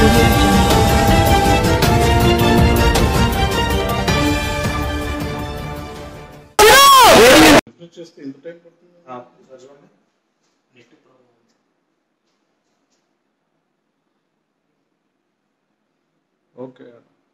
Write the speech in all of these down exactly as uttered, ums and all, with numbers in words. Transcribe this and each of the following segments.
Okay.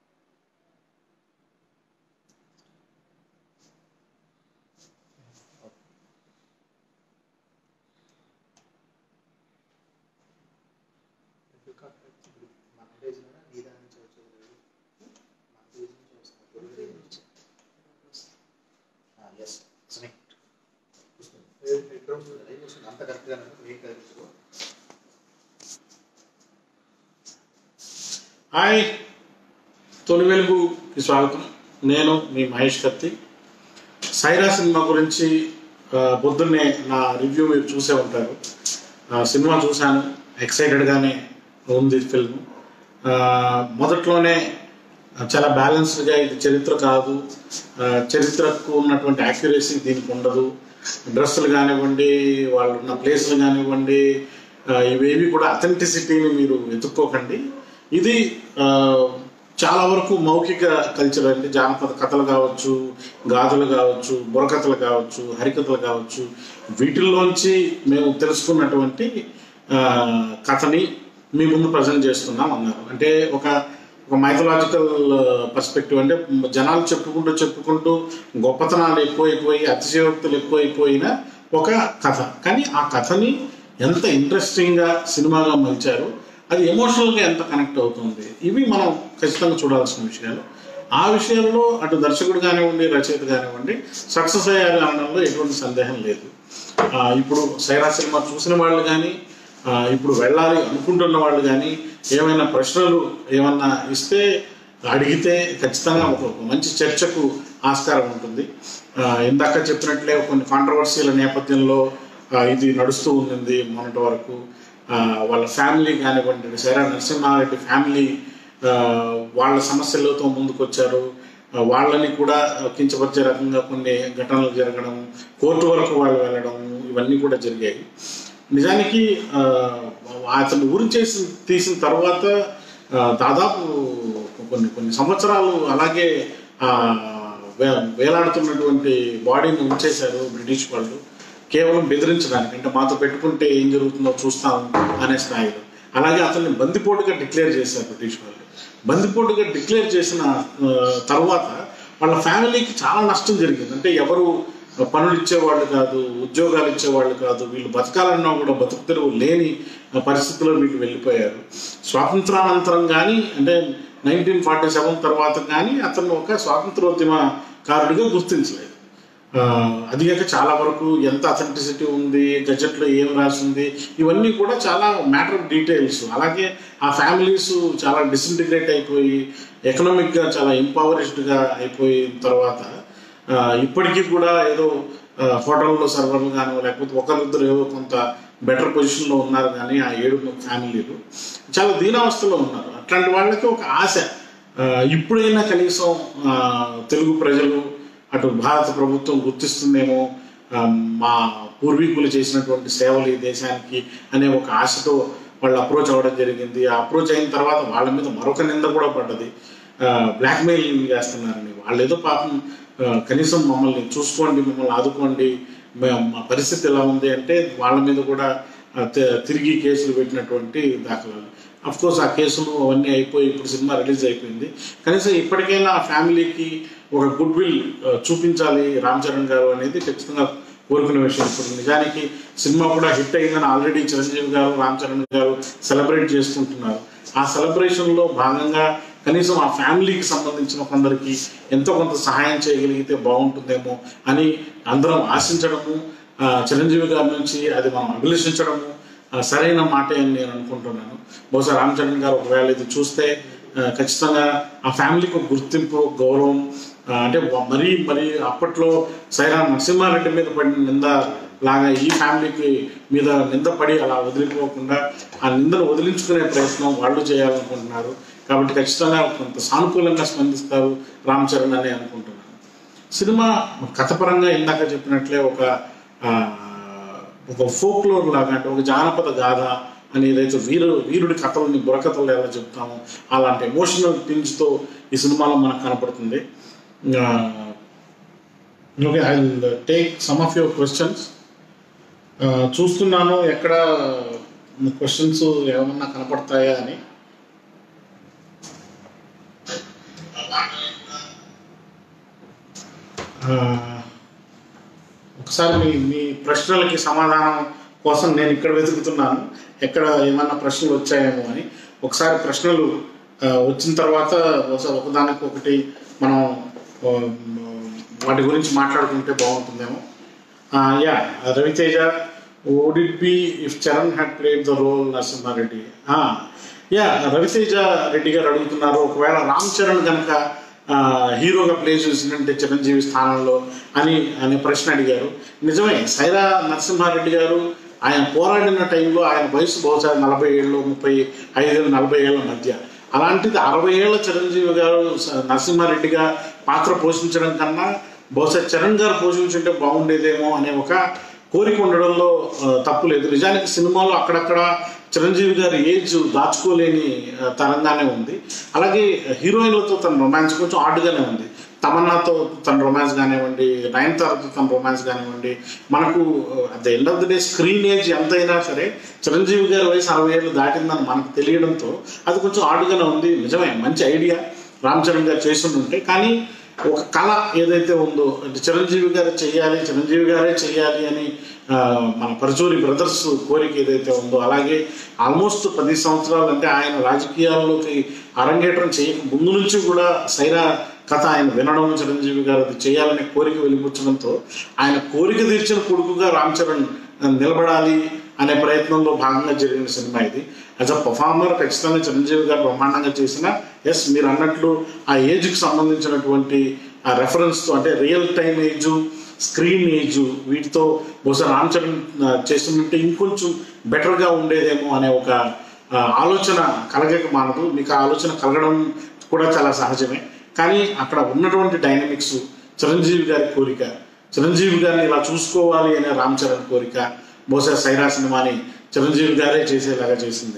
Hi, తొలి వెలుగుకి స్వాగతం. నేను మీ మహేష్ కత్తి. సైరా సినిమా గురించి పొద్దున్నే నా రివ్యూ మీరు చూసే ఉంటారు. సినిమా చూశాను, ఎక్సైటెడ్గానే ఉంది ఫిల్మ్. మొదట్లోనే చాలా బ్యాలెన్స్డ్గా, ఇది చరిత్ర కాదు, చరిత్రకు ఉన్నటువంటి యాక్యురసీ దీనికి ఉండదు, డ్రెస్సులు కానివ్వండి, వాళ్ళు ఉన్న ప్లేస్లు కానివ్వండి, ఇవేవి కూడా అథెంటిసిటీని మీరు వెతుక్కోకండి. ఇది చాలా వరకు మౌఖిక కల్చర్ అండి. జానపద కథలు కావచ్చు, గాథలు కావచ్చు, బుర్రకథలు కావచ్చు, హరికథలు కావచ్చు, వీటిల్లోంచి మేము తెలుసుకున్నటువంటి కథని మీ ముందు ప్రజెంట్ చేస్తున్నాం అన్నారు. అంటే ఒక ఒక మైథలాజికల్ పర్స్పెక్టివ్, అంటే జనాలు చెప్పుకుంటూ చెప్పుకుంటూ గొప్పతనాలు ఎక్కువైపోయి, అతిశయోక్తులు ఎక్కువైపోయిన ఒక కథ. కానీ ఆ కథని ఎంత ఇంట్రెస్టింగ్గా సినిమాగా మలిచారు, అది ఎమోషనల్గా ఎంత కనెక్ట్ అవుతుంది, ఇవి మనం ఖచ్చితంగా చూడాల్సిన విషయాలు. ఆ విషయాల్లో అటు దర్శకుడు కానివ్వండి, రచయిత కానివ్వండి సక్సెస్ అయ్యారు అనడంలో ఎటువంటి సందేహం లేదు. ఇప్పుడు సైరా సినిమా చూసిన వాళ్ళు కానీ, ఇప్పుడు వెళ్ళాలి అనుకుంటున్న వాళ్ళు కానీ ఏమైనా ప్రశ్నలు ఏమన్నా ఇస్తే, అడిగితే ఖచ్చితంగా ఒక మంచి చర్చకు ఆస్కారం ఉంటుంది. ఇందాక చెప్పినట్లే కొన్ని కాంట్రవర్సీల నేపథ్యంలో ఇది నడుస్తూ ఉంది మొన్నటి వరకు. వాళ్ళ ఫ్యామిలీ కానివ్వండి, సైరా నరసింహారెడ్డి ఫ్యామిలీ వాళ్ళ సమస్యలతో ముందుకు వచ్చారు. వాళ్ళని కూడా కించపరిచే రకంగా కొన్ని ఘటనలు జరగడం, కోర్టు వరకు వాళ్ళు వెళ్ళడం, ఇవన్నీ కూడా జరిగాయి. నిజానికి అతను ఊరి చేసి తీసిన తర్వాత దాదాపు కొన్ని కొన్ని సంవత్సరాలు అలాగే వే వేలాడుతున్నటువంటి బాడీని ఉంచేశారు బ్రిటిష్ వాళ్ళు, కేవలం బెదిరించడానికి. అంటే మాతో పెట్టుకుంటే ఏం జరుగుతుందో చూస్తాం అనే స్థాయిలో. అలాగే అతన్ని బందిపోటుగా డిక్లేర్ చేశారు బ్రిటిష్ వాళ్ళు. బందిపోటుగా డిక్లేర్ చేసిన తర్వాత వాళ్ళ ఫ్యామిలీకి చాలా నష్టం జరిగింది. అంటే ఎవరు పనులు ఇచ్చేవాళ్ళు కాదు, ఉద్యోగాలు ఇచ్చేవాళ్ళు కాదు, వీళ్ళు బతకాలన్నా కూడా బతుకు తెరువు లేని పరిస్థితిలో వీళ్ళు వెళ్ళిపోయారు. స్వాతంత్రానంతరం కానీ, అంటే నైన్టీన్ ఫార్టీ సెవెన్ తర్వాత కానీ అతను ఒక స్వాతంత్రోద్యమకారుడిగా గుర్తించలేదు. అది కాక చాలా వరకు ఎంత అథెంటిసిటీ ఉంది, గజెట్లో ఏం రాసింది, ఇవన్నీ కూడా చాలా మ్యాటర్ ఆఫ్ డీటెయిల్స్. అలాగే ఆ ఫ్యామిలీస్ చాలా డిసింటిగ్రేట్ అయిపోయి, ఎకనామిక్గా చాలా ఇంపవరిష్డ్గా అయిపోయిన తర్వాత ఇప్పటికీ కూడా ఏదో హోటల్లో సర్వర్లు కానీ, లేకపోతే ఒకరిద్దరు ఏదో కొంత బెటర్ పొజిషన్లో ఉన్నారు. కానీ ఆ ఏడు ఫ్యామిలీలు చాలా దీనావస్థలో ఉన్నారు. అట్లాంటి వాళ్ళకి ఒక ఆశ, ఇప్పుడైనా కనీసం తెలుగు ప్రజలు, అటు భారత ప్రభుత్వం గుర్తిస్తుందేమో మా పూర్వీకులు చేసినటువంటి సేవలు ఈ దేశానికి అనే ఒక ఆశతో వాళ్ళు అప్రోచ్ అవ్వడం జరిగింది. ఆ అప్రోచ్ అయిన తర్వాత వాళ్ళ మీద మరొక నింద కూడా పడ్డది, బ్లాక్మెయిలింగ్ చేస్తున్నారని. వాళ్ళు ఏదో పాపం కనీసం మమ్మల్ని చూసుకోండి, మమ్మల్ని ఆదుకోండి, మా పరిస్థితి ఎలా ఉంది అంటే వాళ్ళ మీద కూడా తిరిగి కేసులు పెట్టినటువంటి దాఖలాలు. అఫ్కోర్స్ ఆ కేసులు అవన్నీ అయిపోయి ఇప్పుడు సినిమా రిలీజ్ అయిపోయింది. కనీసం ఇప్పటికైనా ఆ ఫ్యామిలీకి ఒక గుడ్ విల్ చూపించాలి రామ్ చరణ్ గారు అనేది ఖచ్చితంగా కోరుకునే విషయం. ఇప్పుడు నిజానికి సినిమా కూడా హిట్ అయిందని ఆల్రెడీ చిరంజీవి గారు, రామ్ చరణ్ గారు సెలబ్రేట్ చేసుకుంటున్నారు. ఆ సెలబ్రేషన్లో భాగంగా కనీసం ఆ ఫ్యామిలీకి సంబంధించిన కొందరికి ఎంతో కొంత సహాయం చేయగలిగితే బాగుంటుందేమో అని అందరం ఆశించడము, చిరంజీవి గారి నుంచి అది మనం అభిలషించడము సరైన మాటే అని నేను అనుకుంటున్నాను. బహుశా రామ్ చరణ్ గారు ఒకవేళ ఇది చూస్తే ఖచ్చితంగా ఆ ఫ్యామిలీకి ఒక గుర్తింపు, గౌరవం, అంటే మరీ మరీ అప్పట్లో సైరా నరసింహారెడ్డి మీద పడిన నింద లాగా ఈ ఫ్యామిలీకి మీద నింద పడి అలా వదిలిపోకుండా ఆ నిందను వదిలించుకునే ప్రయత్నం వాళ్ళు చేయాలనుకుంటున్నారు. కాబట్టి ఖచ్చితంగా కొంత సానుకూలంగా స్పందిస్తారు రామ్ చరణ్ అని అనుకుంటున్నాను. సినిమా కథపరంగా ఇందాక చెప్పినట్లే ఒక ఒక ఫోక్లోర్ లాగా, అంటే ఒక జానపద గాథ అని ఏదైతే వీరు వీరుడి కథలని బుర్రకథలు ఎలా చెప్తామో అలాంటి ఎమోషనల్ థింగ్స్తో ఈ సినిమాలో మనకు కనపడుతుంది. Okay, I will take some of your questions. చూస్తున్నాను ఎక్కడ క్వశ్చన్స్ ఏమన్నా కనపడతాయా అని. ఒకసారి మీ మీ ప్రశ్నలకి సమాధానం కోసం నేను ఇక్కడ వెతుకుతున్నాను ఎక్కడ ఏమన్నా ప్రశ్నలు వచ్చాయేమో అని. ఒకసారి ప్రశ్నలు వచ్చిన తర్వాత ఒకదానికి ఒకటి మనం వాటి గురించి మాట్లాడుకుంటే బాగుంటుందేమో. Yeah, Raviteja, would it be if Charan had played the role Narasimha Reddy? Yeah, Raviteja Reddy garu అడుగుతున్నారు, ఒకవేళ రామ్ చరణ్ కనుక హీరోగా ప్లే చేసినట్టే చిరంజీవి స్థానంలో అని అనే ప్రశ్న అడిగారు. నిజమే, సైరా నరసింహారెడ్డి గారు ఆయన పోరాడిన టైంలో ఆయన వయసు బహుశా నలభై ఏళ్ళు ముప్పై ఐదేళ్ళు నలభై ఏళ్ళ మధ్య. అలాంటిది అరవై ఏళ్ళ చిరంజీవి గారు నరసింహారెడ్డిగా పాత్ర పోషించడం కన్నా బహుశా చరణ్ గారు పోషించుంటే బాగుండేదేమో అనే ఒక కోరిక ఉండడంలో తప్పు లేదు. నిజానికి సినిమాలో అక్కడక్కడ చిరంజీవి గారి ఏజ్ దాచుకోలేని తరంగానే ఉంది. అలాగే హీరోయిన్లతో తన రొమాన్స్ కొంచెం ఆడ్గానే ఉంది. తమన్నాతో తన రొమాన్స్ కానివ్వండి, నయనతారతో తన రొమాన్స్ కానివ్వండి, మనకు at the end of the day screen age ఎంతైనా సరే చిరంజీవి గారి వయసు అరవై ఏళ్ళు దాటిందని మనకు తెలియడంతో అది కొంచెం ఆడ్గానే ఉంది. నిజమే, మంచి ఐడియా రామ్ చరణ్ గారు చేస్తుంటే. కానీ ఒక కళ ఏదైతే ఉందో అంటే చిరంజీవి గారు చెయ్యాలి చిరంజీవి గారే చెయ్యాలి అని మన పరచూరి బ్రదర్స్ కోరిక ఏదైతే ఉందో, అలాగే ఆల్మోస్ట్ పది సంవత్సరాలు అంటే ఆయన రాజకీయాల్లోకి అరంగేట్రం చేయక ముందు నుంచి కూడా సైరా కథ ఆయన వినడం, చిరంజీవి గారు అది చేయాలనే కోరిక వెలిపుచ్చడంతో ఆయన కోరిక తీర్చిన కొడుకుగా రామ్ చరణ్ నిలబడాలి అనే ప్రయత్నంలో భాగంగా జరిగిన సినిమా ఇది. యాజ్ అ పర్ఫార్మర్ ఖచ్చితంగా చిరంజీవి గారు బ్రహ్మాండంగా చేసిన, ఎస్ మీరు అన్నట్లు ఆ ఏజ్కి సంబంధించినటువంటి ఆ రెఫరెన్స్తో అంటే real time age, screen age వీటితో బహుశా రామ్ చరణ్ చేస్తున్నట్టు ఇంకొంచెం బెటర్గా ఉండేదేమో అనే ఒక ఆలోచన కలగక మానదు. మీకు ఆ ఆలోచన కలగడం కూడా చాలా సహజమే. కానీ అక్కడ ఉన్నటువంటి డైనమిక్స్, చిరంజీవి గారి కోరిక, చిరంజీవి గారిని ఇలా చూసుకోవాలి అనే రామ్ చరణ్ కోరిక బహుశా సైరా సినిమాని చిరంజీవి గారే చేసేలాగా చేసింది.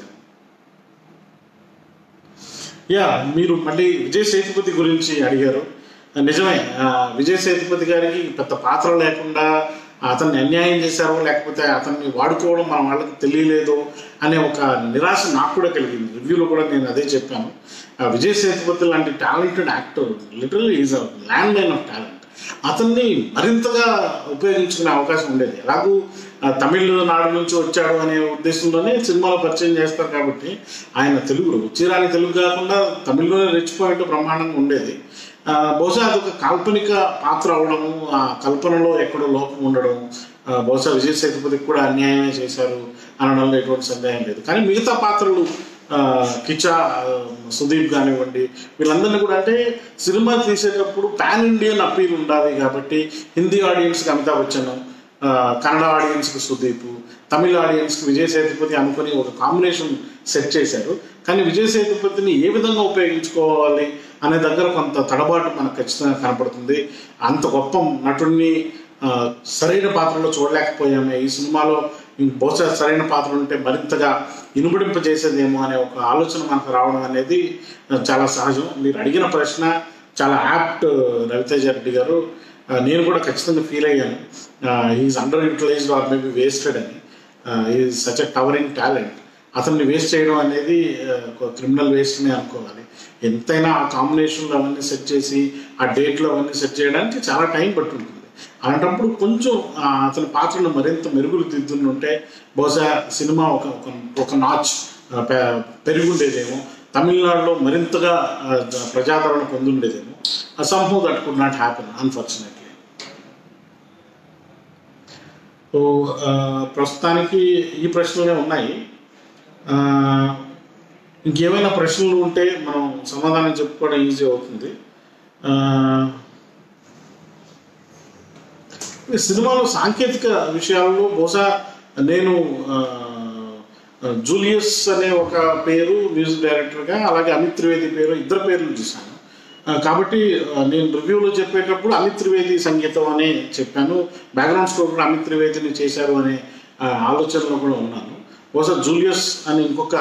యా, మీరు మళ్ళీ విజయ్ సేతుపతి గురించి అడిగారు. నిజమే, విజయ్ సేతుపతి గారికి పెద్ద పాత్ర లేకుండా అతన్ని అన్యాయం చేశారో లేకపోతే అతన్ని వాడుకోవడం మన వాళ్ళకి తెలియలేదో అనే ఒక నిరాశ నాకు కూడా కలిగింది. రివ్యూలో కూడా నేను అదే చెప్పాను. విజయ్ సేతుపతి లాంటి talented actor, literally is a landline of talent. అతన్ని మరింతగా ఉపయోగించుకునే అవకాశం ఉండేది. ఎలాగూ తమిళనాడు నుంచి వచ్చాడు అనే ఉద్దేశంలోనే సినిమాలో పరిచయం చేస్తారు కాబట్టి ఆయన తెలుగులో వచ్చిరాని తెలుగు కాకుండా తమిళ్లోనే రెచ్చిపోయినట్టు బ్రహ్మాండంగా ఉండేది. బహుశా అదొక కాల్పనిక పాత్ర అవడము, ఆ కల్పనలో ఎక్కడో లోపం ఉండడం బహుశా విజయ్ సేతుపతికి కూడా అన్యాయమే చేశారు అనడంలో ఎటువంటి సందేహం లేదు. కానీ మిగతా పాత్రలు కిచా, సుదీప్ కానివ్వండి, వీళ్ళందరినీ కూడా అంటే సినిమా తీసేటప్పుడు పాన్ ఇండియన్ అప్పీల్ ఉండాలి కాబట్టి హిందీ ఆడియన్స్కి అమితాబ్ బచ్చన్, కన్నడ ఆడియన్స్కి సుదీప్, తమిళ ఆడియన్స్కి విజయ్ సేతుపతి అనుకుని ఒక కాంబినేషన్ సెట్ చేశారు. కానీ విజయ్ సేతుపతిని ఏ విధంగా ఉపయోగించుకోవాలి అనే దగ్గర కొంత తడబాటు మనకు ఖచ్చితంగా కనపడుతుంది. అంత గొప్ప నటుడిని సరైన పాత్రలో చూడలేకపోయామే. ఈ సినిమాలో బహుశా సరైన పాత్ర ఉంటే మరింతగా ఇనుబడింపజేసేదేమో అనే ఒక ఆలోచన మనకు రావడం అనేది చాలా సహజం. మీరు అడిగిన ప్రశ్న చాలా యాప్ట్ రవితేజ రెడ్డి గారు. నేను కూడా ఖచ్చితంగా ఫీల్ అయ్యాను, is underutilised or maybe wasted అని. Is such a towering talent. అతన్ని వేస్ట్ చేయడం అనేది ఒక క్రిమినల్ వేస్ట్నే అనుకోవాలి. ఎంతైనా ఆ కాంబినేషన్లో అవన్నీ సెట్ చేసి ఆ డేట్లో అవన్నీ సెట్ చేయడానికి చాలా టైం పట్టుంటుంది. అలాంటప్పుడు కొంచెం అతని పాత్రను మరింత మెరుగులు దిద్దుంటే బహుశా సినిమా ఒక ఒక నాచ్ పెరుగుండేదేమో, తమిళనాడులో మరింతగా ప్రజాదరణ పొందుండేదేమో. somehow that could not happen, unfortunately. So ప్రస్తుతానికి ఈ ప్రశ్నలే ఉన్నాయి. ఇంకేమైనా ప్రశ్నలు ఉంటే మనం సమాధానం చెప్పుకోవడం ఈజీ అవుతుంది. సినిమాలో సాంకేతిక విషయాల్లో బహుశా నేను జూలియస్ అనే ఒక పేరు మ్యూజిక్ డైరెక్టర్గా, అలాగే అమిత్ త్రివేది పేరు, ఇద్దరు పేర్లు చూశాను. కాబట్టి నేను రివ్యూలో చెప్పేటప్పుడు అమిత్ త్రివేది సంగీతం అనే చెప్పాను. బ్యాక్గ్రౌండ్ స్కోర్ కూడా అమిత్ త్రివేదిని చేశారు అనే ఆలోచనలో కూడా ఉన్నాను. బహుశా జూలియస్ అని ఇంకొక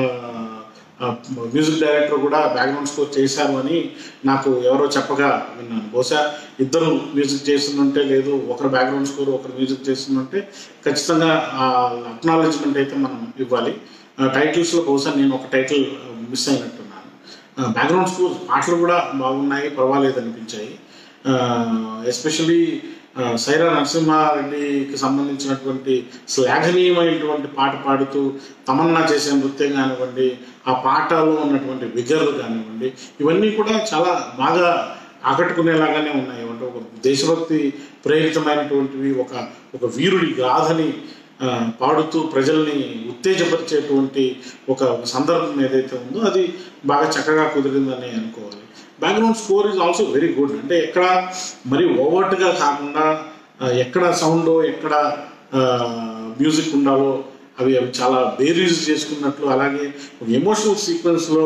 మ్యూజిక్ డైరెక్టర్ కూడా బ్యాక్గ్రౌండ్ స్కోర్ చేశారు అని నాకు ఎవరో చెప్పగా విన్నాను. బహుశా ఇద్దరు మ్యూజిక్ చేస్తుంటే లేదు ఒకరు బ్యాక్గ్రౌండ్ స్కోర్ ఒకరు మ్యూజిక్ చేస్తుంటే ఖచ్చితంగా అక్నాలెడ్జ్మెంట్ అయితే మనం ఇవ్వాలి. టైటిల్స్లో బహుశా నేను ఒక టైటిల్ మిస్ అయినట్టున్నాను. బ్యాక్గ్రౌండ్ స్కోర్ పాటలు కూడా బాగున్నాయి, పర్వాలేదు అనిపించాయి. ఎస్పెషలీ సైరా నరసింహారెడ్డికి సంబంధించినటువంటి శ్లాఘనీయమైనటువంటి పాట పాడుతూ తమన్నా చేసే నృత్యం కానివ్వండి, ఆ పాటలో ఉన్నటువంటి విగర్లు కానివ్వండి, ఇవన్నీ కూడా చాలా బాగా ఆకట్టుకునేలాగానే ఉన్నాయి. అంటే ఒక దేశభక్తి ప్రేరితమైనటువంటివి, ఒక ఒక వీరుడి గాథని పాడుతూ ప్రజల్ని ఉత్తేజపరిచేటువంటి ఒక సందర్భం ఏదైతే ఉందో అది బాగా చక్కగా కుదిరిందని అనుకోవాలి. Background score is also very good. అంటే ఎక్కడ మరి ఓవర్ట్గా కాకుండా ఎక్కడ సౌండ్ ఎక్కడ మ్యూజిక్ ఉండాలో అవి అవి చాలా బేరీజ్ చేసుకున్నట్లు, అలాగే ఒక ఎమోషనల్ సీక్వెన్స్లో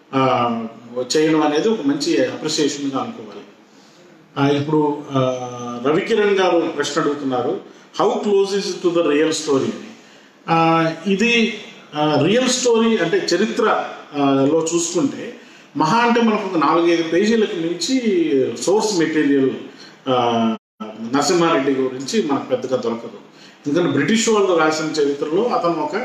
చేయడం అనేది ఒక మంచి అప్రిసియేషన్గా అనుకోవాలి. ఇప్పుడు రవికిరణ్ గారు ప్రశ్న అడుగుతున్నారు, how close is to the real story అని. ఇది రియల్ స్టోరీ అంటే చరిత్రలో చూసుకుంటే మహా అంటే మనకు ఒక నాలుగైదు పేజీలకు మించి సోర్స్ మెటీరియల్ నరసింహారెడ్డి గురించి మనకు పెద్దగా దొరకదు. ఎందుకంటే బ్రిటిష్ వాళ్ళు రాసిన చరిత్రలో అతను ఒక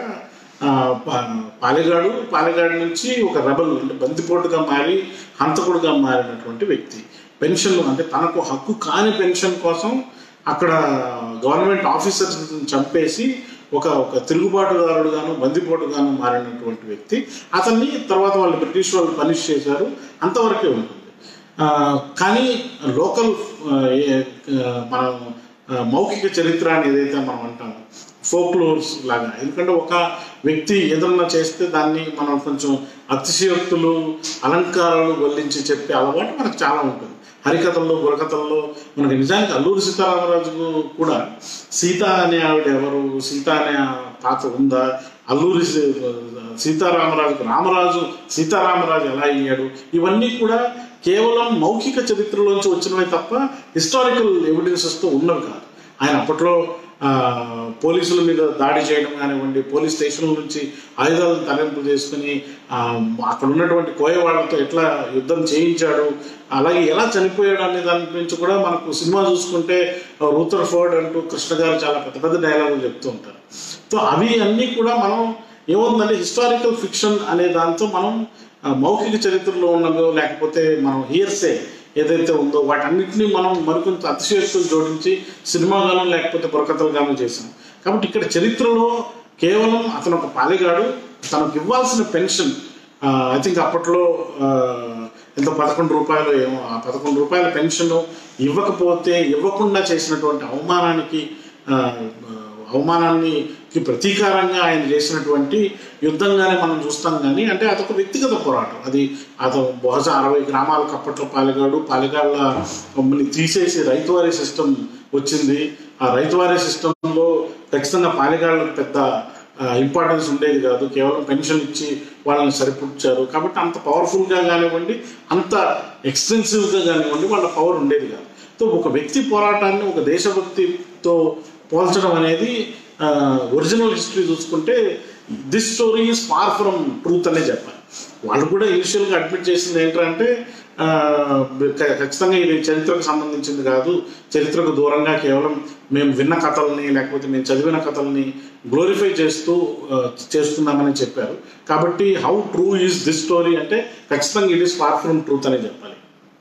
పాలెగాడు పాలెగాడు నుంచి ఒక రెబల్ అంటే బందిపోటుగా మారి హంతకుడుగా మారినటువంటి వ్యక్తి. పెన్షన్ అంటే తనకు హక్కు కాని పెన్షన్ కోసం అక్కడ గవర్నమెంట్ ఆఫీసర్స్ చంపేసి ఒక ఒక తిరుగుబాటుదారుడుగాను బందిపోటుగాను మారినటువంటి వ్యక్తి. అతన్ని తర్వాత వాళ్ళు బ్రిటిష్ వాళ్ళు పనిష్ చేశారు, అంతవరకే ఉంటుంది. కానీ లోకల్ మనం మౌఖిక చరిత్ర అని ఏదైతే మనం అంటామో ఫోక్లోర్స్ లాగా, ఎందుకంటే ఒక వ్యక్తి ఏదన్నా చేస్తే దాన్ని మనం కొంచెం అతిశయోక్తులు అలంకారాలు వల్లించి చెప్పే అలవాటు మనకు చాలా ఉంటుంది. హరికథల్లో బుర్రకథల్లో మనకి నిజానికి అల్లూరి సీతారామరాజుకు కూడా సీత అనే ఆవిడ ఎవరు, సీత అనే పాత్ర ఉందా, అల్లూరి సీతారామరాజుకు రామరాజు సీతారామరాజు ఎలా అయ్యాడు, ఇవన్నీ కూడా కేవలం మౌఖిక చరిత్రలోంచి వచ్చినవే తప్ప హిస్టారికల్ ఎవిడెన్సెస్తో ఉన్నవి కాదు. ఆయన అప్పట్లో పోలీసుల మీద దాడి చేయడం కానివ్వండి, పోలీస్ స్టేషన్ల నుంచి ఆయుధాలను తరలింపు చేసుకుని అక్కడ ఉన్నటువంటి కోయవాళ్లతో ఎట్లా యుద్ధం చేయించాడు, అలాగే ఎలా చనిపోయాడు అనే దాని గురించి కూడా మనకు సినిమా చూసుకుంటే రూథర్ ఫోర్డ్ అంటూ కృష్ణ గారు చాలా పెద్ద పెద్ద డైలాగులు చెప్తూ ఉంటారు. సో అవి అన్నీ కూడా మనం ఏమవుతుందంటే హిస్టారికల్ ఫిక్షన్ అనే దాంతో మనం మౌఖిక చరిత్రలో ఉన్నదో లేకపోతే మనం హియర్సే ఏదైతే ఉందో వాటన్నిటినీ మనం మరికొంత అతిశయోక్తులు జోడించి సినిమాగాను లేకపోతే బుర్రకథలుగాను చేసాం. కాబట్టి ఇక్కడ చరిత్రలో కేవలం అతను ఒక పాలెగాడు, తనకు ఇవ్వాల్సిన పెన్షన్ ఐ థింక్ అప్పట్లో ఎంత పదకొండు రూపాయలు ఏమో, ఆ పదకొండు రూపాయల పెన్షన్ ఇవ్వకపోతే ఇవ్వకుండా చేసినటువంటి అవమానానికి అవమానానికి ప్రతీకారంగా ఆయన చేసినటువంటి యుద్ధంగానే మనం చూస్తాం. కానీ అంటే అదొక వ్యక్తిగత పోరాటం. అది అతను బహుశా అరవై గ్రామాలకు అప్పట్లో పాలెగాడు పాలెగాళ్ళ మమ్మల్ని తీసేసి రైతువారీ సిస్టమ్ వచ్చింది. ఆ రైతువారీ సిస్టంలో ఖచ్చితంగా పాలెగాళ్ళకు పెద్ద ఇంపార్టెన్స్ ఉండేది కాదు, కేవలం పెన్షన్ ఇచ్చి వాళ్ళని సరిపుచ్చారు. కాబట్టి అంత పవర్ఫుల్గా కానివ్వండి, అంత ఎక్స్టెన్సివ్గా కానివ్వండి వాళ్ళ పవర్ ఉండేది కాదు. సో ఒక వ్యక్తి పోరాటాన్ని ఒక దేశభక్తితో పోల్చడం అనేది ఒరిజినల్ హిస్టరీ చూసుకుంటే this story is far from truth అనే చెప్పాలి. వాళ్ళు కూడా ఇనిషియల్గా అడ్మిట్ చేసింది ఏంటంటే ఖచ్చితంగా ఇది చరిత్రకు సంబంధించింది కాదు, చరిత్రకు దూరంగా కేవలం మేము విన్న కథల్ని లేకపోతే మేము చదివిన కథల్ని గ్లోరిఫై చేస్తూ చేస్తున్నామని చెప్పారు. కాబట్టి how true is this story అంటే ఖచ్చితంగా it is far from truth అనే చెప్పాలి.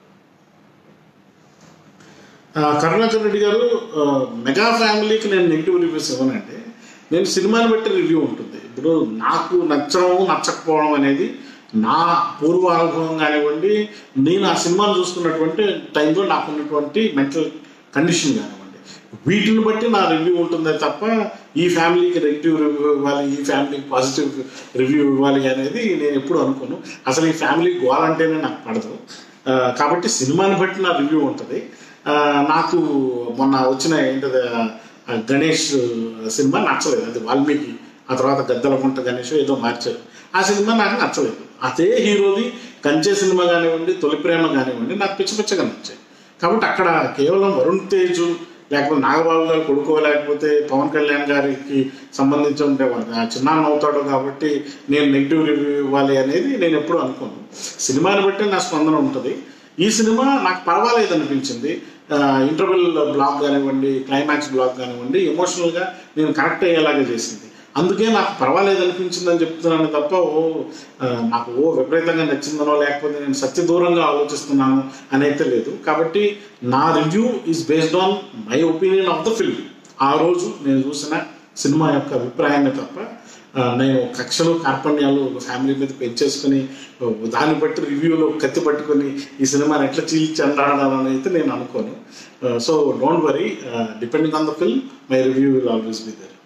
కరుణాకర్ రెడ్డి గారు, మెగా ఫ్యామిలీకి నేను నెగిటివ్ రివ్యూస్ ఇవ్వనండి, నేను సినిమాని బట్టి రివ్యూ ఉంటుంది. ఇప్పుడు నాకు నచ్చడం నచ్చకపోవడం అనేది నా పూర్వ అనుభవం కానివ్వండి, నేను ఆ సినిమాను చూసుకున్నటువంటి టైంలో నాకు ఉన్నటువంటి మెంటల్ కండిషన్ కానివ్వండి, వీటిని బట్టి నా రివ్యూ ఉంటుందే తప్ప ఈ ఫ్యామిలీకి నెగిటివ్ రివ్యూ ఇవ్వాలి, ఈ ఫ్యామిలీకి పాజిటివ్ రివ్యూ ఇవ్వాలి అనేది నేను ఎప్పుడు అనుకోను. అసలు ఈ ఫ్యామిలీ గోలంటేనే నాకు పడదు. కాబట్టి సినిమాని బట్టి నా రివ్యూ ఉంటుంది. నాకు మొన్న వచ్చిన ఏంటది గణేష్ సినిమా నచ్చలేదు, అది వాల్మీకి, ఆ తర్వాత గద్దలకుంట గణేష్ ఏదో మార్చారు, ఆ సినిమా నాకు నచ్చలేదు. అదే హీరోది కంచె సినిమా కానివ్వండి, తొలి ప్రేమ కానివ్వండి నాకు పిచ్చ పిచ్చగా నచ్చాయి. కాబట్టి అక్కడ కేవలం వరుణ్ తేజ్ లేకపోతే నాగబాబు గారు కొడుకో లేకపోతే పవన్ కళ్యాణ్ గారికి సంబంధించి ఉంటే చిన్నాన్న అవుతాడు కాబట్టి నేను నెగిటివ్ రివ్యూ ఇవ్వాలి అనేది నేను ఎప్పుడూ అనుకోను. సినిమాని బట్టి నా స్పందన ఉంటుంది. ఈ సినిమా నాకు పర్వాలేదు అనిపించింది. ఇంటర్వెల్ బ్లాక్ కానివ్వండి, క్లైమాక్స్ బ్లాక్ కానివ్వండి, ఎమోషనల్గా నేను కనెక్ట్ అయ్యేలాగా చేసింది. అందుకే నాకు పర్వాలేదు అనిపించిందని చెప్తున్నాను తప్ప ఓ నాకు ఓ విపరీతంగా నచ్చిందనో లేకపోతే నేను సత్య దూరంగా ఆలోచిస్తున్నాను అనైతే లేదు. కాబట్టి నా review is based on my opinion of the film. ఆ రోజు నేను చూసిన సినిమా యొక్క అభిప్రాయాన్ని తప్ప నేను కక్షలు కార్పణ్యాలు ఫ్యామిలీ మీద పెంచేసుకుని దాన్ని బట్టి రివ్యూలో కత్తి పట్టుకొని ఈ సినిమాని ఎట్లా చీల్చి అంటాడాలని అయితే నేను అనుకోను. So don't worry, depending on the film my review will always be there.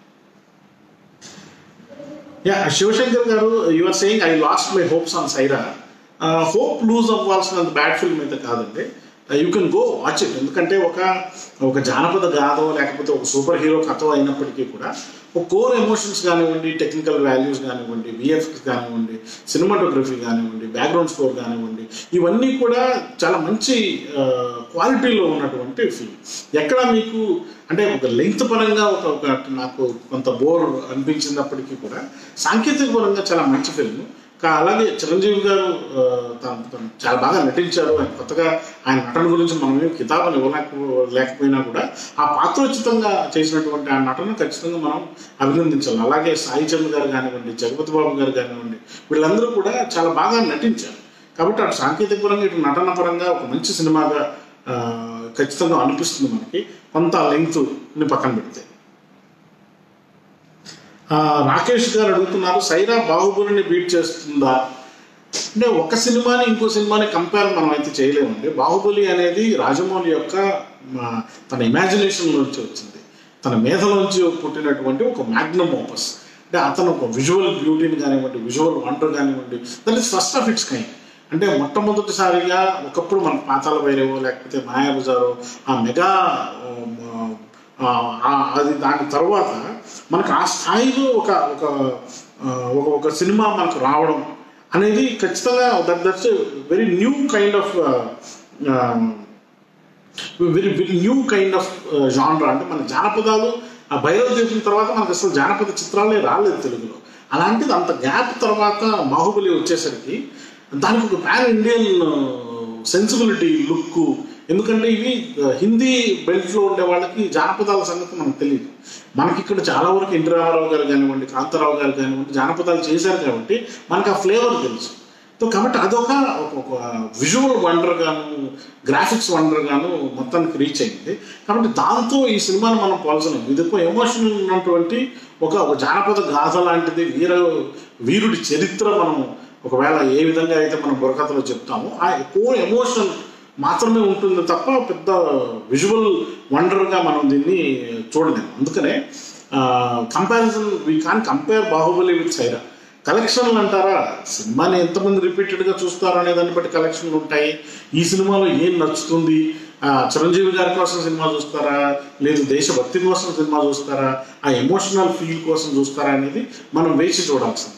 Yeah, Shivashankar garu, you are saying I lost my hopes on Sye Raa. Hope lose అవ్వాల్సినంత బ్యాడ్ ఫిల్మ్ అయితే కాదండి. You can go watch it. ఎందుకంటే ఒక ఒక జానపద గాథో లేకపోతే ఒక super hero కథ అయినప్పటికీ కూడా ఒక కోర్ ఎమోషన్స్ కానివ్వండి, టెక్నికల్ వాల్యూస్ కానివ్వండి, విఎఫ్ఎక్స్ కానివ్వండి, సినిమాటోగ్రఫీ కానివ్వండి, బ్యాక్గ్రౌండ్ స్కోర్ కానివ్వండి, ఇవన్నీ కూడా చాలా మంచి క్వాలిటీలో ఉన్నటువంటి ఫిల్మ్. ఎక్కడ మీకు అంటే ఒక లెంగ్త్ పరంగా ఒక ఒక నాకు కొంత బోర్ అనిపించినప్పటికీ కూడా సాంకేతిక పరంగా చాలా మంచి ఫిల్మ్. అలాగే చిరంజీవి గారు తను చాలా బాగా నటించారు. ఆయన కొత్తగా ఆయన నటన గురించి మనం ఏం కితాబులు ఇవ్వలేక లేకపోయినా కూడా ఆ పాత్రోచితంగా చేసినటువంటి ఆ నటన ఖచ్చితంగా మనం అభినందించాలి. అలాగే సాయి చంద్ర గారు కానివ్వండి, జగపతి బాబు గారు కానివ్వండి, వీళ్ళందరూ కూడా చాలా బాగా నటించారు. కాబట్టి అటు సాంకేతిక పరంగా ఇటు నటన పరంగా ఒక మంచి సినిమాగా ఖచ్చితంగా అనిపిస్తుంది మనకి, కొంత లెంగ్త్ని పక్కన పెడితే. రాకేష్ గారు అడుగుతున్నారు, సైరా బాహుబలిని బీట్ చేస్తుందా అంటే ఒక సినిమాని ఇంకో సినిమాని కంపేర్ మనం అయితే చేయలేమండి. బాహుబలి అనేది రాజమౌళి యొక్క తన ఇమాజినేషన్లోంచి వచ్చింది, తన మేధలోంచి పుట్టినటువంటి ఒక మ్యాగ్నమ్ ఓపస్. అంటే అతను ఒక విజువల్ బ్యూటీని కానివ్వండి, విజువల్ వండర్ కానివ్వండి, that is first of its kind. అంటే మొట్టమొదటిసారిగా ఒకప్పుడు మన పాతాళ భైరవో లేకపోతే మాయాబజారో ఆ మెగా అది దాని తర్వాత మనకు ఆ స్థాయిలో ఒక ఒక ఒక సినిమా మనకు రావడం అనేది ఖచ్చితంగా that that's very new kind of very very new kind of జానరా. అంటే మన జానపదాలు ఆ భైరవ దీపం తర్వాత మనకు అసలు జానపద చిత్రాలే రాలేదు తెలుగులో. అలాంటిది అంత గ్యాప్ తర్వాత బాహుబలి వచ్చేసరికి దానికి ఒక పాన్ ఇండియన్ సెన్సిబిలిటీ లుక్. ఎందుకంటే ఇవి హిందీ బెల్ట్లో ఉండే వాళ్ళకి జానపదాల సంగతి మనకు తెలియదు. మనకి ఇక్కడ చాలా వరకు ఎన్టీ రామారావు గారు కానివ్వండి, కాంతారావు గారు కానివ్వండి జానపదాలు చేశారు కాబట్టి మనకు ఆ ఫ్లేవర్ తెలుసు. కాబట్టి అదొక ఒక విజువల్ వండర్ గాను, గ్రాఫిక్స్ వండర్ గాను మొత్తానికి రీచ్ అయింది. కాబట్టి దాంతో ఈ సినిమాను మనం పోల్చలేము. ఇది ఒక ఎమోషనల్ ఉన్నటువంటి ఒక ఒక జానపద గాథ లాంటిది, వీర వీరుడి చరిత్ర మనం ఒకవేళ ఏ విధంగా అయితే మనం బుర్రకథలో చెప్తామో ఆ ఎక్కువ ఎమోషన్ మాత్రమే ఉంటుంది తప్ప పెద్ద విజువల్ వండర్గా మనం దీన్ని చూడలేము. అందుకనే comparison we can compare Baahubali with Sye Raa. కలెక్షన్లు అంటారా, సినిమాని ఎంతమంది రిపీటెడ్గా చూస్తారు అనే దాన్ని బట్టి కలెక్షన్లు ఉంటాయి. ఈ సినిమాలో ఏం నచ్చుతుంది, చిరంజీవి గారి కోసం సినిమా చూస్తారా, లేదు దేశభక్తి కోసం సినిమా చూస్తారా, ఆ ఎమోషనల్ ఫీల్ కోసం చూస్తారా అనేది మనం వేచి చూడాల్సిందే.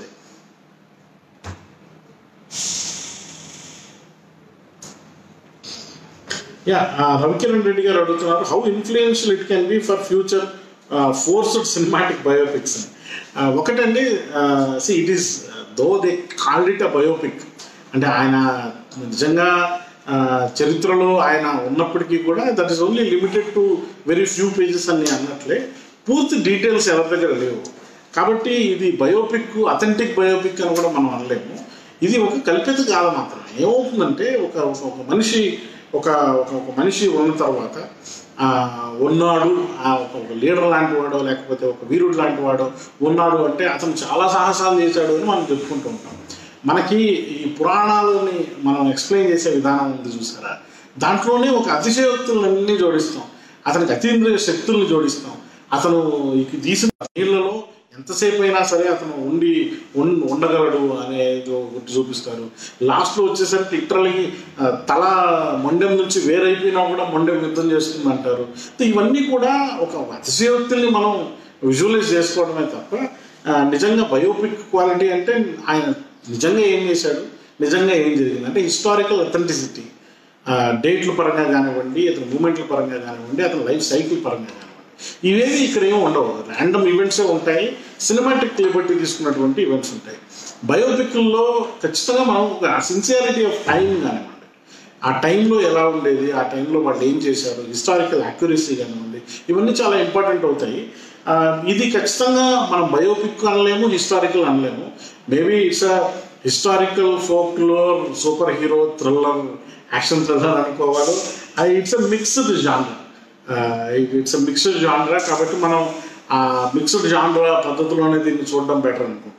యా, రవికిరణ్ రెడ్డి గారు అడుగుతున్నారు, how influential it can be for future forced cinematic biopics అని. ఒకటండి, see it is though they called it a biopic అంటే ఆయన నిజంగా చరిత్రలో ఆయన ఉన్నప్పటికీ కూడా that is only limited to very few pages అని అన్నట్లే పూర్తి డీటెయిల్స్ ఎవరి దగ్గర లేవు. కాబట్టి ఇది బయోపిక్, అథెంటిక్ బయోపిక్ అని కూడా మనం అనలేము. ఇది ఒక కల్పిత గాథ మాత్రమే. ఏమవుతుందంటే ఒక ఒక మనిషి ఒక ఒక మనిషి ఉన్న తర్వాత ఉన్నాడు, ఒక లీడర్ లాంటి వాడో లేకపోతే ఒక వీరుడు లాంటి వాడో ఉన్నాడు అంటే అతను చాలా సాహసాలు చేశాడు అని మనం చెప్పుకుంటూ ఉంటాం. మనకి ఈ పురాణాలని మనం ఎక్స్ప్లెయిన్ చేసే విధానం ఉంది చూసారా, దాంట్లోనే ఒక అతిశయోక్తులన్నీ జోడిస్తాం, అతనికి అతీంద్రియ శక్తుల్ని జోడిస్తాం. అతను తీసిన నీళ్ళలో ఎంతసేపు అయినా సరే అతను ఉండి ఉండగలడు అనేది ఒకటి చూపిస్తారు. లాస్ట్లో వచ్చేసరికి లిటరలీ తల మొండెం నుంచి వేరైపోయినా కూడా మొండెం యుద్ధం చేస్తుంది అంటారు. ఇవన్నీ కూడా ఒక అతిశయోక్తుల్ని మనం విజువలైజ్ చేసుకోవడమే తప్ప నిజంగా బయోపిక్ క్వాలిటీ అంటే ఆయన నిజంగా ఏం చేశాడు, నిజంగా ఏం జరిగింది అంటే హిస్టారికల్ అథెంటిసిటీ. డేట్ల పరంగా కానివ్వండి, అతని మూమెంట్ల పరంగా కానివ్వండి, అతని లైఫ్ సైకిల్ పరంగా కానివ్వండి, ఇవేవి ఇక్కడ ఏమి ఉండవు. ర్యాండమ్ ఈవెంట్సే ఉంటాయి, సినిమాటిక్ లిబర్టీ తీసుకున్నటువంటి ఈవెంట్స్ ఉంటాయి. బయోపిక్ల్లో ఖచ్చితంగా మనం ఒక సిన్సియారిటీ ఆఫ్ టైం కానివ్వండి, ఆ టైంలో ఎలా ఉండేది, ఆ టైంలో వాళ్ళు ఏం చేశారు, హిస్టారికల్ యాక్యురసీ కానివ్వండి, ఇవన్నీ చాలా ఇంపార్టెంట్ అవుతాయి. ఇది ఖచ్చితంగా మనం బయోపిక్ అనలేము, హిస్టారికల్ అనలేము. Maybe it's a historical folklore super hero thriller action thriller అనుకోవాలి. అది it's a mixed genre, it's a mixed genre. కాబట్టి మనం ఆ మిక్స్డ్ జాన్రా పద్ధతిలోనే దీన్ని చూడడం బెటర్ అనుకుంటా.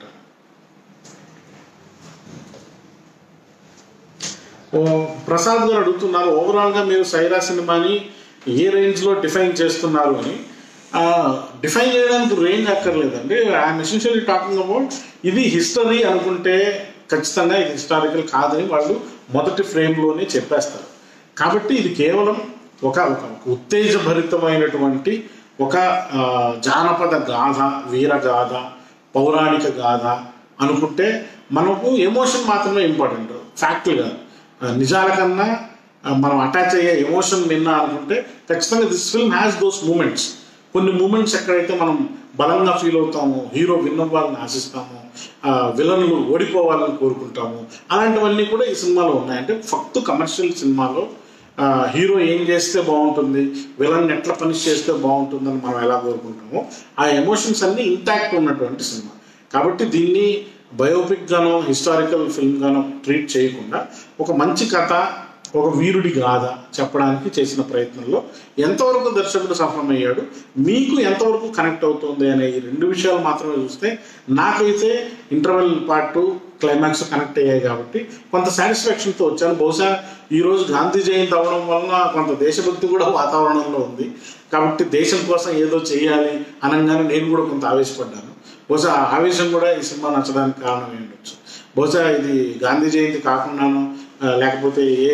ప్రసాద్ గారు అడుగుతున్నారు, ఓవరాల్గా మీరు సైరా సినిమాని ఏ రేంజ్లో డిఫైన్ చేస్తున్నారు అని. డిఫైన్ చేయడానికి రేంజ్ అక్కర్లేదండి. ఐఎమ్ ఎసెన్షియల్లీ టాకింగ్ అబౌట్ ఇది హిస్టరీ అనుకుంటే ఖచ్చితంగా ఇది హిస్టారికల్ కాదని వాళ్ళు మొదటి ఫ్రేమ్లోనే చెప్పేస్తారు. కాబట్టి ఇది కేవలం ఒక ఒక ఉత్తేజభరితమైనటువంటి ఒక జానపద గాథ, వీరగాథ, పౌరాణిక గాథ అనుకుంటే మనకు ఎమోషన్ మాత్రమే ఇంపార్టెంట్, ఫ్యాక్ట్లు కాదు. నిజాల కన్నా మనం అటాచ్ అయ్యే ఎమోషన్ విన్నా అనుకుంటే ఖచ్చితంగా this film has those moments. కొన్ని మూమెంట్స్ ఎక్కడైతే మనం బలంగా ఫీల్ అవుతాము, హీరో విన్ అవ్వాలని ఆశిస్తాము, విలన్లు ఓడిపోవాలని కోరుకుంటాము, అలాంటివన్నీ కూడా ఈ సినిమాలో ఉన్నాయి. అంటే ఫక్తు కమర్షియల్ సినిమాలో హీరో ఏం చేస్తే బాగుంటుంది, విలన్ ఎట్లా పనిష్ చేస్తే బాగుంటుందని మనం ఎలా కోరుకుంటామో ఆ ఎమోషన్స్ అన్నీ ఇంటాక్ట్ ఉన్నటువంటి సినిమా. కాబట్టి దీన్ని బయోపిక్ గానో హిస్టారికల్ ఫిల్మ్ గానో ట్రీట్ చేయకుండా ఒక మంచి కథ, ఒక వీరుడి గాథ చెప్పడానికి చేసిన ప్రయత్నంలో ఎంతవరకు దర్శకుడు సఫలమయ్యాడు, మీకు ఎంతవరకు కనెక్ట్ అవుతుంది అనే ఈ రెండు విషయాలు మాత్రమే చూస్తే నాకైతే ఇంటర్వెల్ పార్ట్ క్లైమాక్స్ కనెక్ట్ అయ్యాయి కాబట్టి కొంత సాటిస్ఫాక్షన్తో వచ్చాను. బహుశా ఈరోజు గాంధీ జయంతి అవడం వలన కొంత దేశభక్తి కూడా వాతావరణంలో ఉంది. కాబట్టి దేశం కోసం ఏదో చేయాలి అనగానే నేను కూడా కొంత ఆవేశపడ్డాను. బహుశా ఆవేశం కూడా ఈ సినిమా నచ్చడానికి కారణం అయి ఉండొచ్చు. బహుశా ఇది గాంధీ జయంతి కాకుండాను, లేకపోతే ఏ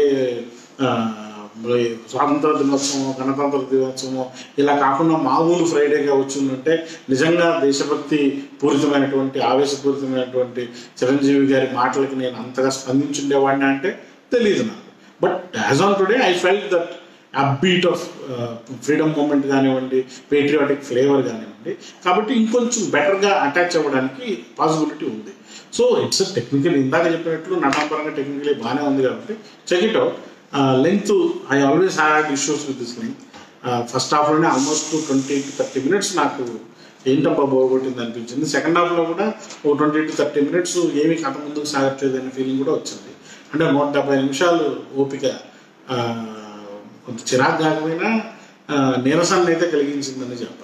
స్వాతంత్ర దినోత్సవం, గణతంత్ర దినోత్సవం ఇలా కాకుండా మామూలు ఫ్రైడేగా వచ్చిందంటే నిజంగా దేశభక్తి పూరితమైనటువంటి, ఆవేశపూరితమైనటువంటి చిరంజీవి గారి మాటలకి నేను అంతగా స్పందించుండేవాడిని అంటే తెలియదు నాకు. But as on today I felt that upbeat of freedom moment కానివ్వండి, పేట్రియాటిక్ ఫ్లేవర్ కానివ్వండి. కాబట్టి ఇంకొంచెం బెటర్గా అటాచ్ అవ్వడానికి పాసిబిలిటీ ఉంది. సో ఇట్స్ టెక్నికల్, ఇందాక చెప్పినట్లు నటాపరంగా టెక్నికలీ బాగానే ఉంది కాబట్టి check it out. Length I always had issues with this length. First హాఫ్లోనే almost twenty to thirty minutes నాకు ఏంటబ్బా బాగొట్టింది అనిపించింది. సెకండ్ హాఫ్లో కూడా ఒక ట్వంటీ టు థర్టీ మినిట్స్ ఏమీ కథ ముందుకు సాగట్లేదు అనే ఫీలింగ్ కూడా వచ్చింది. అంటే నూట డెబ్బై నిమిషాలు ఓపిక కొంత చిరాకు కాకపోయినా నీరసాన్ని అయితే కలిగించిందని చెప్పాలి.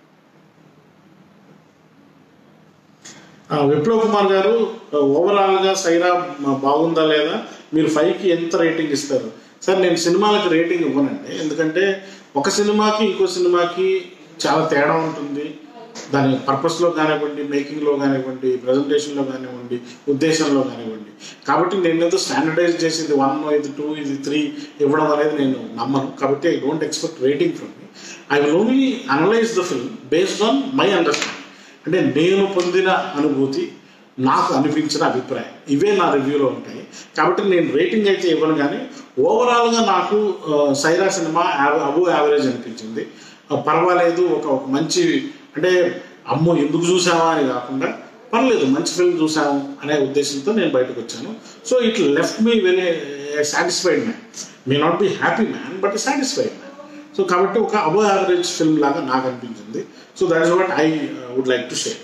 విప్లవ్ కుమార్ గారు, ఓవరాల్గా సైరా బాగుందా లేదా, మీరు ఫైవ్కి ఎంత రేటింగ్ ఇస్తారు? సార్ నేను సినిమాలకు రేటింగ్ ఇవ్వనండి, ఎందుకంటే ఒక సినిమాకి ఇంకో సినిమాకి చాలా తేడా ఉంటుంది. దాని పర్పస్లో కానివ్వండి, మేకింగ్లో కానివ్వండి, ప్రజెంటేషన్లో కానివ్వండి, ఉద్దేశంలో కానివ్వండి. కాబట్టి నేను ఏదో స్టాండర్డైజ్ చేసి ఇది వన్, ఇది టూ, ఇది త్రీ ఇవ్వడం అనేది నేను నమ్మను. కాబట్టి I don't expect rating from me. I will only analyse the film based on my understanding. అంటే నేను పొందిన అనుభూతి, నాకు అనిపించిన అభిప్రాయం, ఇవే నా రివ్యూలో ఉంటాయి. కాబట్టి నేను రేటింగ్ అయితే ఇవ్వను, కానీ ఓవరాల్గా నాకు సైరా సినిమా అబోవ్ యావరేజ్ అనిపించింది. పర్వాలేదు, ఒక ఒక మంచి, అంటే అమ్మో ఎందుకు చూసావా అని కాకుండా పర్లేదు మంచి ఫిల్మ్ చూసాము అనే ఉద్దేశంతో నేను బయటకు వచ్చాను. So it left me very satisfied man. May not be happy man, but satisfied man. So కాబట్టి ఒక అబోవ్ యావరేజ్ ఫిల్మ్ లాగా నాకు అనిపించింది. So that is what I would like to share.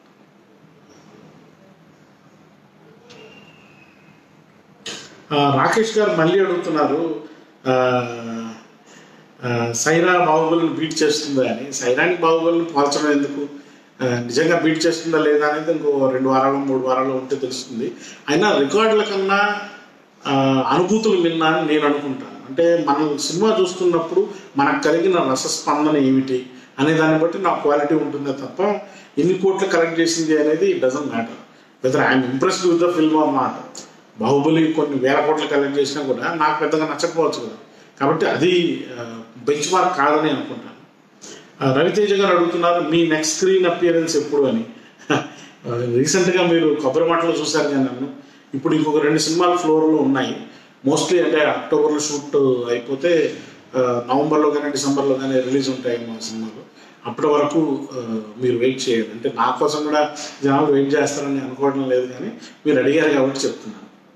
Rakesh garu మళ్ళీ అడుగుతున్నారు, సైరా బాహుబలిని బీట్ చేస్తుందా అని. సైరాని బాహుబలిని పోల్చడం ఎందుకు, నిజంగా బీట్ చేస్తుందా లేదా అనేది ఇంకో రెండు వారాలు మూడు వారాలు ఉంటే తెలుస్తుంది. అయినా రికార్డుల కన్నా అనుభూతులు విన్నా అని నేను అనుకుంటాను. అంటే మనం సినిమా చూస్తున్నప్పుడు మనకు కలిగిన రసస్పందన ఏమిటి అనే దాన్ని బట్టి నా క్వాలిటీ ఉంటుందే తప్ప ఎన్ని కోట్లు కలెక్ట్ చేసింది అనేది it doesn't matter. Whether I'm impressed with the film or not. Baahubali కొన్ని వేల కోట్లు కలెక్ట్ చేసినా కూడా నాకు పెద్దగా నచ్చకపోవచ్చు కదా. కాబట్టి అది బెంచ్ మార్క్ కాదని అనుకుంటాను. రవితేజ గారు అడుగుతున్నారు, మీ నెక్స్ట్ స్క్రీన్ అపియరెన్స్ ఎప్పుడు అని. రీసెంట్గా మీరు కొబ్బరి మాటలో చూశారు కానీ నన్ను. ఇప్పుడు ఇంకొక రెండు సినిమాలు ఫ్లోర్లో ఉన్నాయి. మోస్ట్లీ అంటే అక్టోబర్లో షూట్ అయిపోతే నవంబర్లో కానీ డిసెంబర్లో కానీ రిలీజ్ ఉంటాయి మా సినిమాలు. అప్పటి వరకు మీరు వెయిట్ చేయాలి. అంటే నా కోసం కూడా జనాలు వెయిట్ చేస్తారని అనుకోవడం లేదు, కానీ మీరు అడిగారు కాబట్టి చెప్తున్నాను.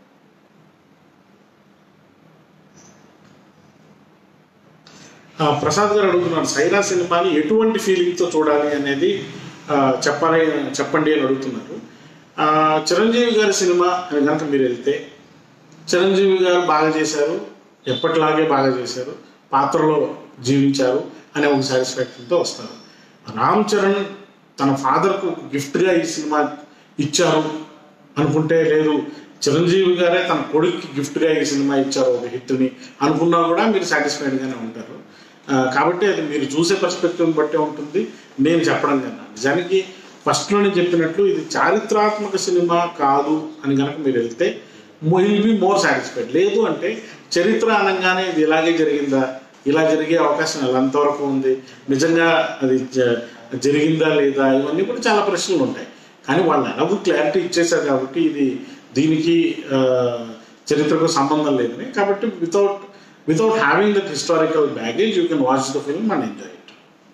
ప్రసాద్ గారు అడుగుతున్నారు, సైరా సినిమాని ఎటువంటి ఫీలింగ్తో చూడాలి అనేది చెప్పాలి చెప్పండి అని అడుగుతున్నారు. చిరంజీవి గారి సినిమా అని కనుక మీరు వెళ్తే, చిరంజీవి గారు బాగా చేశారు, ఎప్పటిలాగే బాగా చేశారు, పాత్రలో జీవించారు అనే ఒక సాటిస్ఫాక్షన్తో వస్తారు. రామ్ చరణ్ తన ఫాదర్కు గిఫ్ట్గా ఈ సినిమా ఇచ్చారు అనుకుంటే, లేదు చిరంజీవి గారే తన కొడుక్కి గిఫ్ట్గా ఈ సినిమా ఇచ్చారు ఒక హిట్ని అనుకున్నా కూడా మీరు సాటిస్ఫైడ్గానే ఉంటారు. కాబట్టి అది మీరు చూసే పర్స్పెక్టివ్ని బట్టే ఉంటుంది. నేను చెప్పడం కన్నా నిజానికి ఫస్ట్లోనే చెప్పినట్లు ఇది చారిత్రాత్మక సినిమా కాదు అని కనుక మీరు వెళ్తే విల్ బి మోర్ సాటిస్ఫైడ్. లేదు అంటే చరిత్ర అనగానే ఇది ఇలాగే జరిగిందా, ఇలా జరిగే అవకాశం ఎంతవరకు ఉంది, నిజంగా అది జరిగిందా లేదా, ఇవన్నీ కూడా చాలా ప్రశ్నలు ఉంటాయి. కానీ వాళ్ళు ఎలాగో క్లారిటీ ఇచ్చేశారు కాబట్టి ఇది దీనికి చరిత్రకు సంబంధం లేదని. కాబట్టి without without having that historical baggage you can watch the film and enjoy it.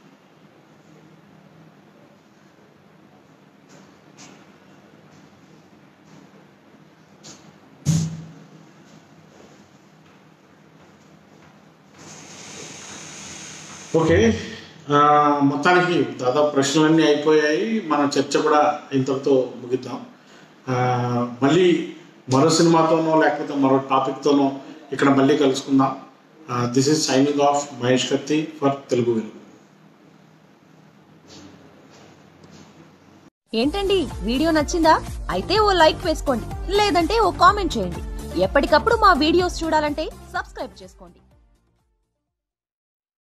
Okay, మొత్తానికి దాదాపు ప్రశ్నలన్నీ అయిపోయాయి. మన చర్చ కూడా ఇంతటితో ముగిద్దాం. మళ్ళీ మరో సినిమాతోనో లేకపోతే మరో టాపిక్తోనో ఇక్కడ మళ్ళీ కలుసుకుందాం. This is signing off Mahesh Kathi for Telugu వెలుగు. ఏంటండి, వీడియో నచ్చిందా? అయితే ఓ లైక్ వేసుకోండి, లేదంటే ఓ కామెంట్ చేయండి. ఎప్పటికప్పుడు మా వీడియోస్ చూడాలంటే సబ్స్క్రైబ్ చేసుకోండి.